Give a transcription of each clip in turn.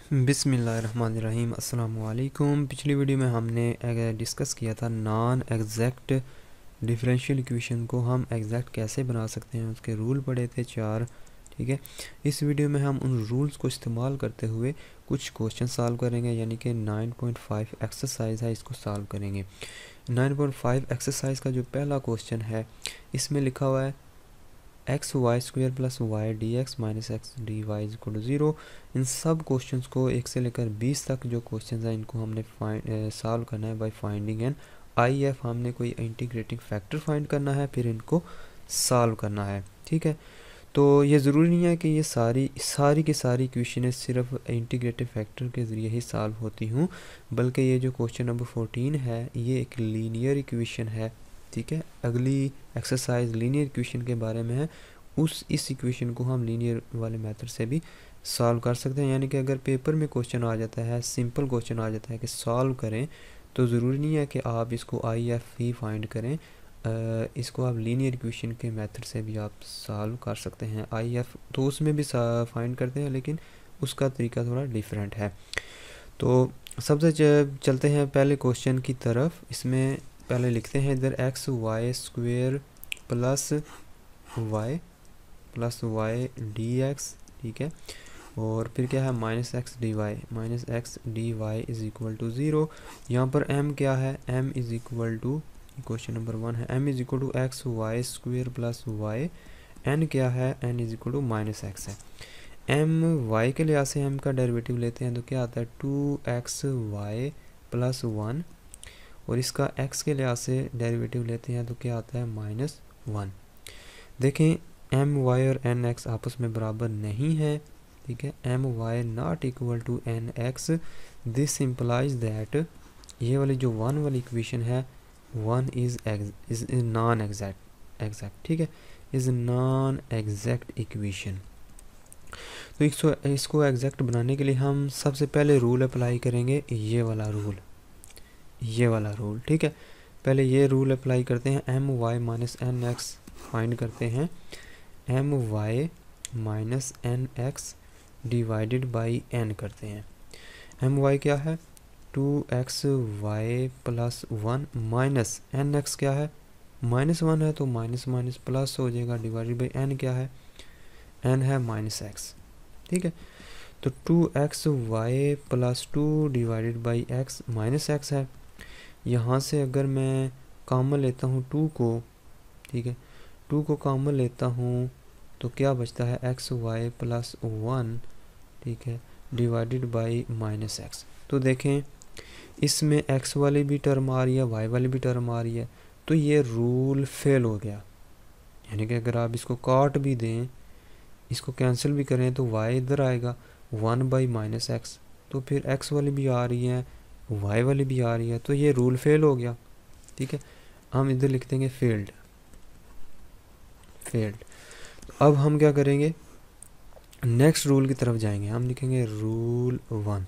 बिस्मिल्लाहिर्रहमानिर्रहीम। अस्सलाम वालेकुम। पिछली वीडियो में हमने डिस्कस किया था नॉन एग्जैक्ट डिफरेंशियल इक्वेशन को हम एग्जैक्ट कैसे बना सकते हैं, उसके रूल पढ़े थे 4। ठीक है, इस वीडियो में हम उन रूल्स को इस्तेमाल करते हुए कुछ क्वेश्चन सॉल्व करेंगे, यानी कि 9.5 एक्सरसाइज है, इसको सॉल्व करेंगे। 9.5 एक्सरसाइज का जो पहला क्वेश्चन है, इसमें लिखा हुआ है x y square plus y d x minus x d y equal to 0। इन सब क्वेश्चंस को 1 से लेकर 20 तक जो क्वेश्चंस हैं, इनको हमने सॉल्व करना है by finding an I F. हमने कोई इंटीग्रेटिंग फैक्टर फाइंड करना है, फिर इनको सॉल्व करना है। ठीक है, तो ये ज़रूरी नहीं है कि ये सारी की सारी इक्वेशन सिर्फ इंटीग्रेटिव फैक्टर के ज़रिए ही सॉल्व होती हूँ, बल्कि ये जो क्वेश्चन नंबर 14 है, ये एक लीनियर इक्वेशन है। ठीक है, अगली एक्सरसाइज लीनियर इक्वेशन के बारे में है। इस इक्वेशन को हम लीनियर वाले मेथड से भी सॉल्व कर सकते हैं, यानी कि अगर पेपर में क्वेश्चन आ जाता है, सिंपल क्वेश्चन आ जाता है कि सॉल्व करें, तो ज़रूरी नहीं है कि आप इसको आई एफ ही फाइंड करें। इसको आप लीनियर इक्वेशन के मेथड से भी आप सॉल्व कर सकते हैं। आई एफ तो उसमें भी फाइंड करते हैं, लेकिन उसका तरीका थोड़ा डिफरेंट है। तो सबसे चलते हैं पहले क्वेश्चन की तरफ। इसमें पहले लिखते हैं इधर x y square plus y d x. ठीक है, और फिर क्या है minus x d y is equal to 0। यहाँ पर m क्या है, m is equal to, question number 1 है, m is equal to x y square plus y. n क्या है, n is equal to minus x है। m y के लिहाज से m का डेरिवेटिव लेते हैं तो क्या आता है 2xy प्लस 1, और इसका x के लिहाज से डेरिवेटिव लेते हैं तो क्या आता है -1। देखें एम वाई और एन एक्स आपस में बराबर नहीं है। ठीक है, m y not equal to n x. This implies that ये वाली जो 1 वाली इक्वेशन है, 1 इज़ नॉन एग्जैक्ट। ठीक है, इज़ नॉन एग्जैक्ट इक्वेशन। तो इसको एग्जैक्ट बनाने के लिए हम सबसे पहले रूल अप्लाई करेंगे, ये वाला रूल। ठीक है, पहले ये रूल अप्लाई करते हैं। M y minus n x find करते हैं। M y minus n x divided by n करते हैं। एम वाई क्या है 2xy plus 1 minus n x क्या है -1 है, तो माइनस माइनस प्लस हो जाएगा, डिवाइडेड बाई एन क्या है, एन है -x। ठीक है, तो 2xy plus 2 divided by x minus x है। यहाँ से अगर मैं कॉमन लेता हूँ 2 को, ठीक है, 2 को कॉमन लेता हूँ तो क्या बचता है xy प्लस 1, ठीक है, डिवाइडेड बाई -x। तो देखें इसमें x वाली भी टर्म आ रही है, y वाली भी टर्म आ रही है, तो ये रूल फेल हो गया। यानी कि अगर आप इसको काट भी दें, इसको कैंसिल भी करें, तो y इधर आएगा 1 बाई -x, तो फिर x वाली भी आ रही है, y वाली भी आ रही है, तो ये रूल फेल हो गया। ठीक है, हम इधर लिख देंगे फेल्ड। तो अब हम क्या करेंगे, नेक्स्ट रूल की तरफ जाएंगे। हम लिखेंगे रूल 1।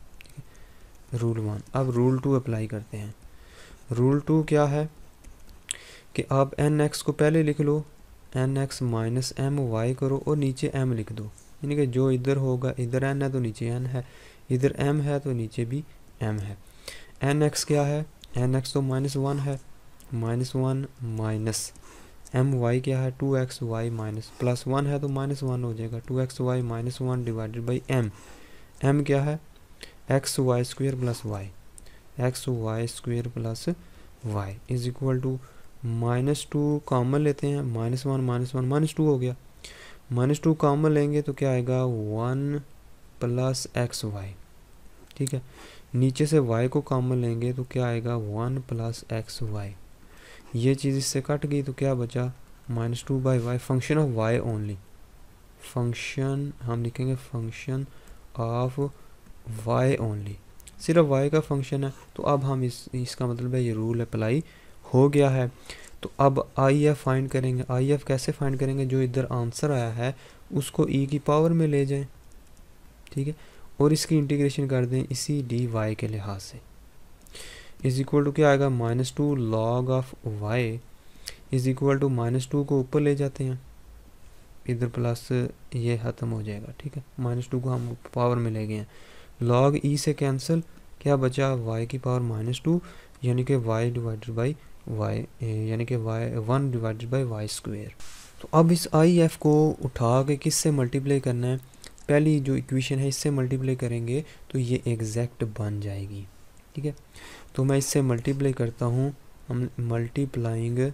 अब रूल 2 अप्लाई करते हैं। रूल 2 क्या है कि आप एन एक्स को पहले लिख लो, n x minus m y करो और नीचे एम लिख दो। यानी कि जो इधर होगा, इधर एन है तो नीचे एन है, इधर एम है तो नीचे भी एम है। एन एक्स क्या है, एन एक्स तो -1 है, -1 माइनस एम वाई क्या है 2xy माइनस प्लस 1 है तो -1 हो जाएगा, 2xy -1 डिवाइडेड बाई एम क्या है xy square plus y is equal to -2 common लेते हैं, -1 -2 हो गया, -2 कॉमन लेंगे तो क्या आएगा 1 प्लस xy। ठीक है, नीचे से y को कॉमन लेंगे तो क्या आएगा 1 प्लस xy। ये चीज़ इससे कट गई तो क्या बचा -2 by y, function of y only. Function हम लिखेंगे फंक्शन ऑफ y ओनली, सिर्फ y का फंक्शन है। तो अब हम इसका मतलब है ये रूल अप्लाई हो गया है। तो अब आई एफ फाइंड करेंगे। आई एफ कैसे फाइंड करेंगे, जो इधर आंसर आया है उसको e की पावर में ले जाएं, ठीक है, और इसकी इंटीग्रेशन कर दें इसी डी वाई के लिहाज से। इज इक्वल टू क्या आएगा -2 log of y is equal to -2 को ऊपर ले जाते हैं, इधर प्लस ये ख़त्म हो जाएगा। ठीक है, -2 को हम पावर में ले गए हैं log e से कैंसिल, क्या बचा y की पावर -2 यानी कि y डिवाइडेड बाई y यानी कि y 1 divided by y square. तो अब इस आई एफ को उठा के किससे मल्टीप्लाई करना है, पहली जो इक्वेशन है इससे मल्टीप्लाई करेंगे तो ये एग्जैक्ट बन जाएगी। ठीक है, तो मैं इससे मल्टीप्लाई करता हूँ, हम multiplying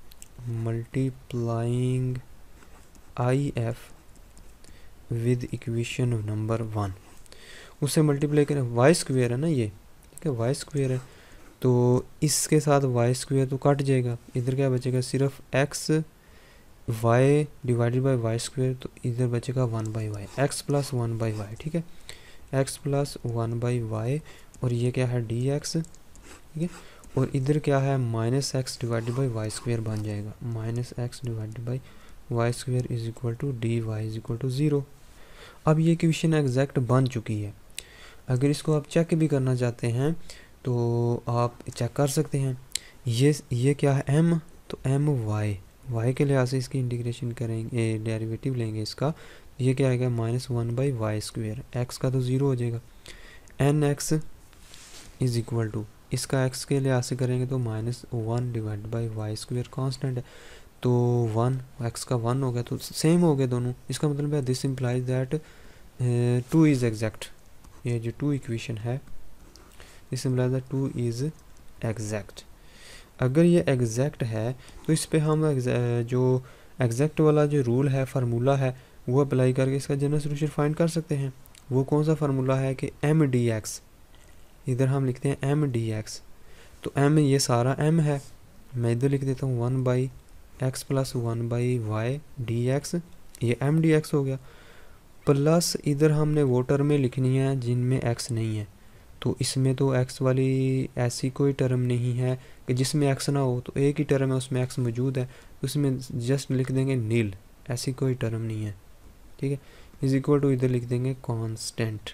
I F with equation number 1, उससे मल्टीप्लाई करें, वाई स्क्वेयर है ना ये, ठीक है वाई स्क्वेयर है, तो इसके साथ वाई स्क्वेयर तो कट जाएगा, इधर क्या बचेगा सिर्फ x y divided by y square, तो इधर बचेगा 1/y, एक्स प्लस 1/y। ठीक है, एक्स प्लस 1/y, और ये क्या है डी एक्स। ठीक है, और इधर क्या है -x divided by y square बन जाएगा, -x divided by y square is equal to d y is equal to 0। अब ये इक्वेशन एग्जैक्ट बन चुकी है। अगर इसको आप चेक भी करना चाहते हैं तो आप चेक कर सकते हैं। ये क्या है m, तो m y के लिहाज से इसकी इंटीग्रेशन करेंगे, डेरिवेटिव लेंगे इसका, ये क्या आएगा -1/y स्क्वेयर, x का तो 0 हो जाएगा, nx इज इक्वल टू, इसका x के लिहाज से करेंगे तो -1 divide by y square constant है, तो 1 x का 1 हो गया, तो सेम हो गए दोनों। इसका मतलब है this implies that 2 is exact, ये जो 2 इक्वेशन है this implies that 2 is exact. अगर ये एग्जैक्ट है तो इस पे हम जो एग्जैक्ट वाला जो रूल है, फार्मूला है, वो अप्लाई करके इसका जनरल सोल्यूशन फाइंड कर सकते हैं। वो कौन सा फार्मूला है कि एम डी एक्स, इधर हम लिखते हैं एम डी एक्स, तो एम ये सारा एम है, मैं इधर लिख देता हूँ 1/x plus 1/y d x, ये एम डी एक्स हो गया, प्लस इधर हमने वो टर्में लिखनी है जिनमें x नहीं है, तो इसमें तो x वाली ऐसी कोई टर्म नहीं है कि जिसमें x ना हो, तो एक ही टर्म है उसमें x मौजूद है, उसमें जस्ट लिख देंगे नील, ऐसी कोई टर्म नहीं है। ठीक है, इज इक्वल टू इधर लिख देंगे कांस्टेंट,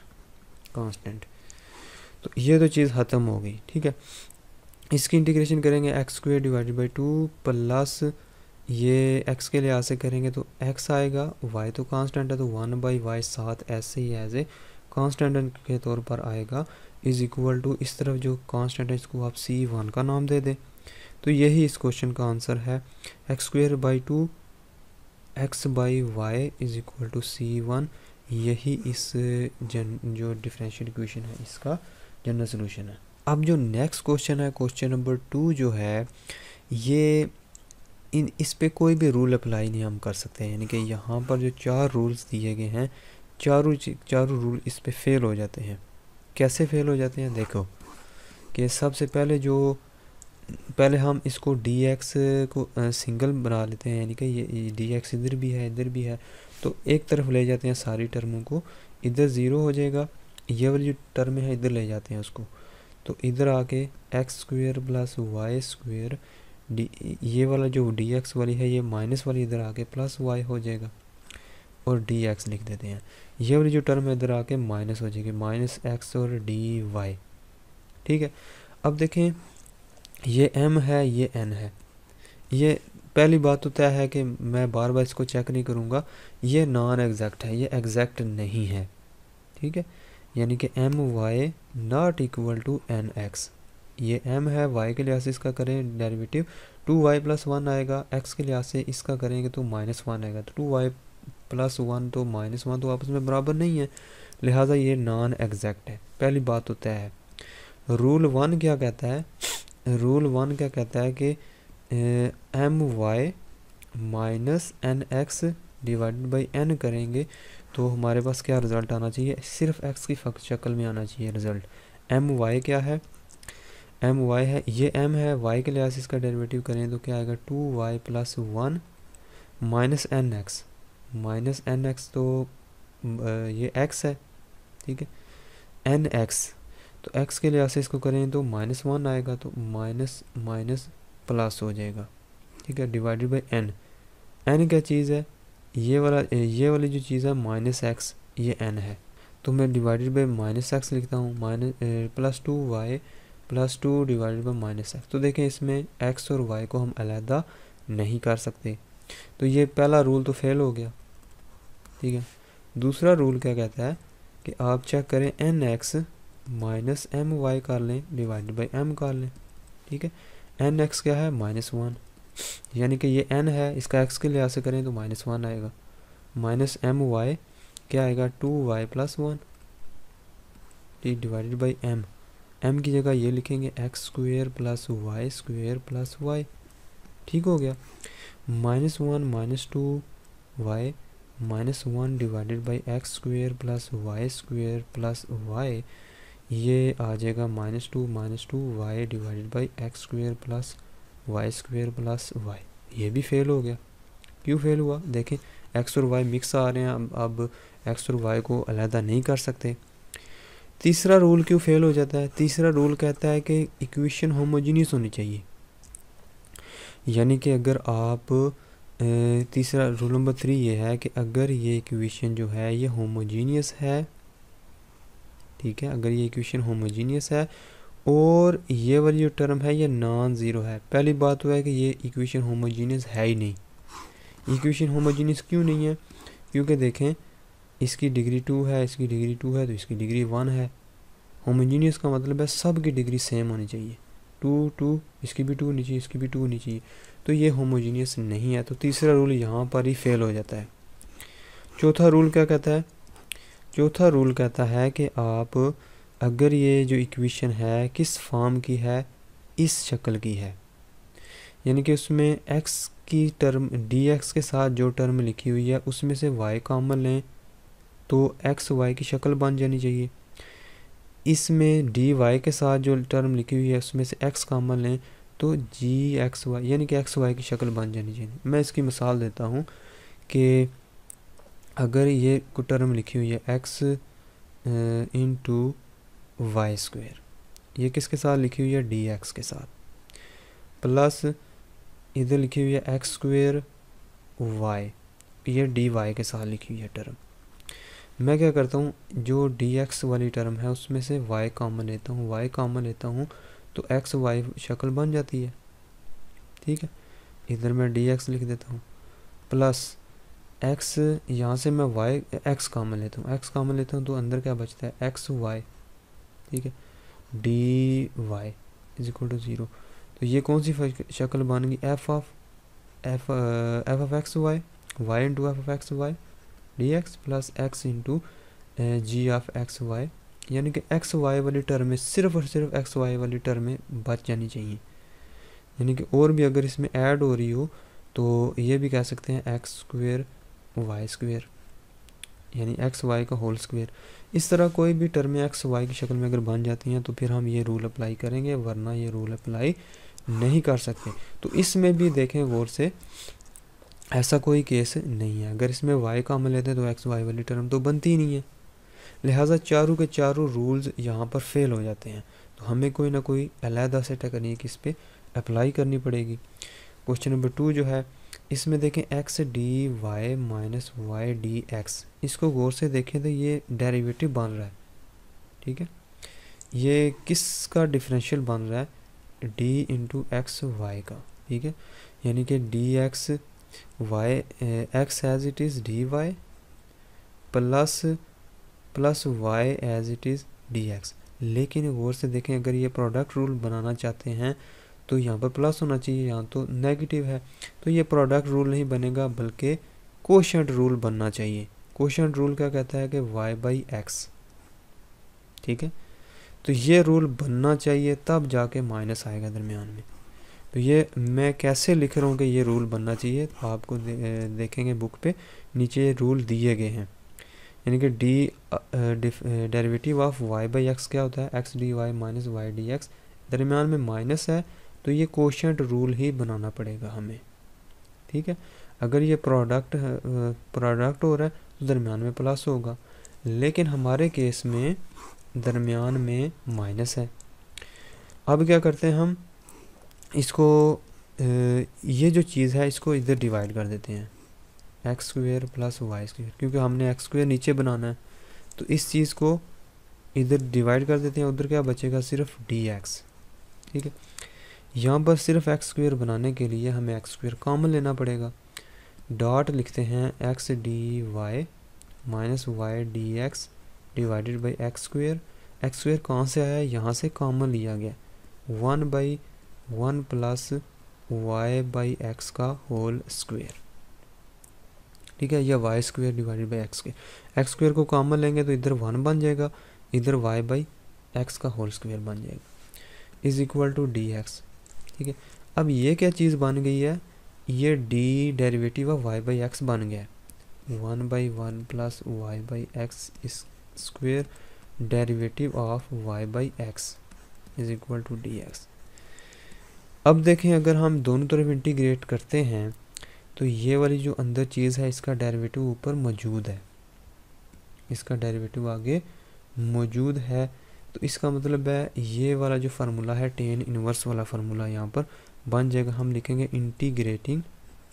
तो ये तो चीज़ ख़त्म हो गई। ठीक है, इसकी इंटीग्रेशन करेंगे x square divided by 2 plus ये x के लिहाज से करेंगे तो x आएगा, y तो कांस्टेंट है तो 1/y साथ ऐसे ही एज ए कांस्टेंट के तौर पर आएगा, इज इक्वल टू इस तरफ जो कांस्टेंट है इसको आप c1 का नाम दे दें। तो यही इस क्वेश्चन का आंसर है, x square by 2 x/y is equal to c1, यही इस जो डिफरेंशियल इक्वेशन है इसका जनरल सोल्यूशन है। अब जो नेक्स्ट क्वेश्चन है, क्वेश्चन नंबर 2 जो है, ये इस पे कोई भी रूल अप्लाई नहीं हम कर सकते हैं, यानी कि यहाँ पर जो 4 रूल्स दिए गए हैं, चारों रूल इस पे फेल हो जाते हैं। कैसे फेल हो जाते हैं, देखो कि सबसे पहले हम इसको dx को सिंगल बना लेते हैं, यानी कि ये dx इधर भी है इधर भी है, तो एक तरफ ले जाते हैं सारी टर्मों को, इधर 0 हो जाएगा, ये वाली जो टर्म है इधर ले जाते हैं उसको, तो इधर आके x square plus y square ये वाला जो dx वाली है, ये माइनस वाली इधर आके प्लस y हो जाएगा, और dx लिख देते हैं, ये वाली जो टर्म है इधर आके माइनस हो जाएगी, -x और dy। ठीक है, अब देखें ये m है ये n है, ये पहली बात तो तय है कि मैं बार बार इसको चेक नहीं करूँगा, ये नॉन एग्जैक्ट है, ये एग्जैक्ट नहीं है। ठीक है, यानी कि my not equal to nx, ये m है, y के लिहाज से इसका करें डेरिवेटिव 2y प्लस 1 आएगा, x के लिहाज से इसका करेंगे तो -1 आएगा, तो 2y प्लस 1 तो -1 तो आपस में बराबर नहीं है, लिहाजा ये नॉन एग्जैक्ट है। पहली बात तो तय है। रूल 1 क्या कहता है, रूल 1 क्या कहता है कि my minus nx divided by n करेंगे तो हमारे पास क्या रिज़ल्ट आना चाहिए, सिर्फ x की शक्ल में आना चाहिए रिज़ल्ट। my क्या है, my है, ये m है, y के लिहाज से इसका डेरिवेटिव करें तो क्या आएगा 2y प्लस 1 माइनस nx तो ये x है। ठीक है, nx तो x के लिहाज से इसको करें तो -1 आएगा, तो माइनस प्लस हो जाएगा। ठीक है, डिवाइडेड बाई n क्या चीज़ है, ये वाली जो चीज़ है -x, ये n है, तो मैं डिवाइडेड बाई -x लिखता हूँ, plus 2y plus 2 divided by -x। तो देखें इसमें x और y को हम अलहदा नहीं कर सकते, तो ये पहला रूल तो फेल हो गया। ठीक है, दूसरा रूल क्या कहता है कि आप चेक करें n x minus m y कर लें डिवाइडेड बाई एम कर लें, ठीक है। एन एक्स क्या है -1, यानी कि ये एन है, इसका एक्स के लिहाज से करें तो -1 आएगा, माइनस एम वाई क्या आएगा 2y + 1, ठीक, डिवाइडेड बाई एम। एम की जगह ये लिखेंगे x² + y² + y, ठीक हो गया। -1 - 2y -1 divided by x² + y² + y, ये आ जाएगा -2 - 2y divided by x² + y² + y। ये भी फेल हो गया। क्यों फेल हुआ? देखें x और y मिक्स आ रहे हैं, अब x और y को अलहदा नहीं कर सकते। तीसरा रूल क्यों फेल हो जाता है? तीसरा रूल कहता है कि इक्वेशन होमोजीनियस होनी चाहिए, यानी कि अगर आप तीसरा रूल नंबर 3 ये है कि अगर ये इक्वेशन जो है ये होमोजीनियस है, ठीक है, अगर ये इक्वेशन होमोजीनियस है और ये वाली जो टर्म है ये नॉन ज़ीरो है। पहली बात तो है कि ये इक्वेशन होमोजीनियस है ही नहीं। इक्वेशन होमोजीनियस क्यों नहीं है? क्योंकि देखें इसकी डिग्री 2 है, इसकी डिग्री 2 है, तो इसकी डिग्री 1 है। होमोजीनियस का मतलब है सब की डिग्री सेम होनी चाहिए, 2 2, इसकी भी 2 होनी चाहिए, इसकी भी 2 होनी चाहिए, तो ये होमोजीनियस नहीं है। तो तीसरा रूल यहाँ पर ही फेल हो जाता है। चौथा रूल क्या कहता है? चौथा रूल कहता है कि आप अगर ये जो इक्वेशन है किस फॉर्म की है, इस शक्ल की है, यानी कि उसमें x की टर्म dx के साथ जो टर्म लिखी हुई है उसमें से y कॉमन लें तो एक्स वाई की शक्ल बन जानी चाहिए। इसमें dy के साथ जो टर्म लिखी हुई है उसमें से x कॉमन लें तो gxy यानी कि एक्स वाई की शक्ल बन जानी चाहिए। मैं इसकी मिसाल देता हूँ कि अगर ये को टर्म लिखी हुई है x इंटू y², ये किसके साथ लिखी हुई है? dx के साथ, प्लस इधर लिखी हुई है x² y, ये dy के साथ लिखी हुई है टर्म। मैं क्या करता हूँ, जो dx वाली टर्म है उसमें से y कॉमन लेता हूँ, y कॉमन लेता हूँ तो एक्स वाई शक्ल बन जाती है, ठीक है। इधर मैं dx लिख देता हूँ, प्लस x, यहाँ से मैं x कॉमन लेता हूँ, x कॉमन लेता हूँ तो अंदर क्या बचता है? एक्स वाई, ठीक है, dy = 0। तो ये कौन सी शक्ल बन गई? f of x y, y into f of x y dx plus x into g of x y, यानी कि एक्स वाई वाली टर्म में सिर्फ और सिर्फ एक्स वाई वाली टर्म में बच जानी चाहिए। यानी कि और भी अगर इसमें ऐड हो रही हो तो ये भी कह सकते हैं x² y², यानी एक्स वाई का होल स्क्वायर। इस तरह कोई भी टर्म एक्स वाई की शक्ल में अगर बन जाती हैं तो फिर हम ये रूल अप्लाई करेंगे, वरना ये रूल अप्लाई नहीं कर सकते। तो इसमें भी देखें गौर से, ऐसा कोई केस नहीं है। अगर इसमें y कॉमन लेते हैं तो एक्स वाई वाली टर्म तो बनती ही नहीं है, लिहाजा चारों के चारों रूल्स यहाँ पर फेल हो जाते हैं। तो हमें कोई ना कोई अलहदा से टेक्निक इस पर अप्लाई करनी पड़ेगी। क्वेश्चन नंबर 2 जो है, इसमें देखें x dy minus y dx, इसको गौर से देखें तो ये डेरिवेटिव बन रहा है, ठीक है। ये किसका डिफरेंशियल बन रहा है? d इंटू एक्स वाई का, ठीक है, यानी कि dx y x as it is dy plus y as it is dx। लेकिन गौर से देखें, अगर ये प्रोडक्ट रूल बनाना चाहते हैं तो यहाँ पर प्लस होना चाहिए, यहाँ तो नेगेटिव है, तो ये प्रोडक्ट रूल नहीं बनेगा बल्कि कोशेंट रूल बनना चाहिए। कोशेंट रूल क्या कहता है कि y/x, ठीक है, तो ये रूल बनना चाहिए तब जाके माइनस आएगा दरमियान में। तो ये मैं कैसे लिख रहा हूँ कि ये रूल बनना चाहिए, तो आपको देखेंगे बुक पे नीचे रूल दिए गए हैं। यानी कि डेरिवेटिव ऑफ y/x क्या होता है? x dy minus y dx, दरमियान में माइनस है तो ये कोशेंट रूल ही बनाना पड़ेगा हमें, ठीक है। अगर ये प्रोडक्ट हो रहा है तो दरमियान में प्लस होगा, लेकिन हमारे केस में दरमियान में माइनस है। अब क्या करते हैं हम, इसको ये जो चीज़ है इसको इधर डिवाइड कर देते हैं, x² प्लस y², क्योंकि हमने x² नीचे बनाना है तो इस चीज़ को इधर डिवाइड कर देते हैं। उधर क्या बचेगा? सिर्फ dx, ठीक है। यहाँ पर सिर्फ x² बनाने के लिए हमें x² कॉमन लेना पड़ेगा। डॉट लिखते हैं x dy minus y dx divided by x square. X square कहाँ से आया है, यहाँ से कॉमन लिया गया, 1/1 प्लस वाई बाई एक्स का होल स्क्वेयर, ठीक है, या y square divided by x square. X square को कॉमन लेंगे तो इधर 1 बन जाएगा, इधर वाई बाई एक्स का होल स्क्वेयर बन जाएगा, is equal to d x, ठीक है। अब ये क्या चीज़ बन गई है, ये d derivative of y by x बन गया है, 1/1 plus y by x square derivative of y by x is equal to d x. अब देखें अगर हम दोनों तरफ इंटीग्रेट करते हैं तो ये वाली जो अंदर चीज़ है इसका डेरिवेटिव ऊपर मौजूद है, इसका डेरिवेटिव आगे मौजूद है, तो इसका मतलब है ये वाला जो फार्मूला है टेन इनवर्स वाला फार्मूला यहाँ पर बन जाएगा। हम लिखेंगे इंटीग्रेटिंग,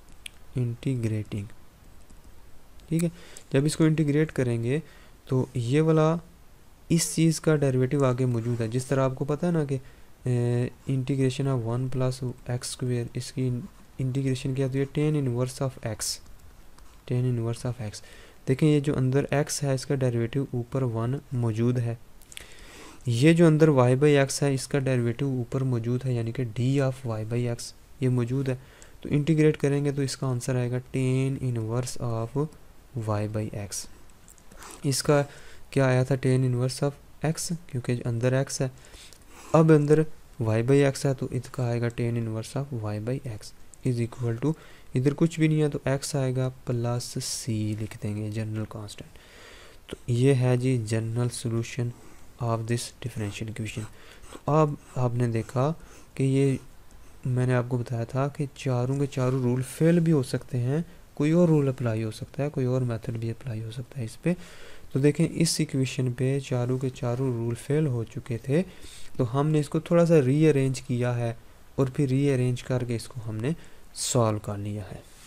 ठीक है। जब इसको इंटीग्रेट करेंगे तो ये वाला इस चीज़ का डेरिवेटिव आगे मौजूद है, जिस तरह आपको पता है ना कि integration of 1 plus x square, इसकी इंटीग्रेशन क्या होती है, tan inverse of x, tan inverse of x. देखें ये जो अंदर x है इसका डेरिवेटिव ऊपर 1 मौजूद है, ये जो अंदर y बाई एक्स है इसका डेरिवेटिव ऊपर मौजूद है, यानी कि d of y by x ये मौजूद है। तो इंटीग्रेट करेंगे तो इसका आंसर आएगा tan inverse of y by x. इसका क्या आया था, टेन इनवर्स ऑफ x, क्योंकि अंदर x है, अब अंदर y बाई एक्स है तो इसका आएगा tan inverse of y by x is equal to, इधर कुछ भी नहीं है तो x आएगा प्लस c लिख देंगे जनरल कांस्टेंट। तो ये है जी general solution of this differential equation. तो अब आपने देखा कि ये मैंने आपको बताया था कि चारों के चारों रूल फेल भी हो सकते हैं, कोई और रूल अप्लाई हो सकता है, कोई और मेथड भी अप्लाई हो सकता है इस पे। तो देखें इस इक्वेशन पे चारों के चारों रूल फेल हो चुके थे, तो हमने इसको थोड़ा सा रीअरेंज किया है और फिर रीअरेंज करके इसको हमने सॉल्व कर लिया है।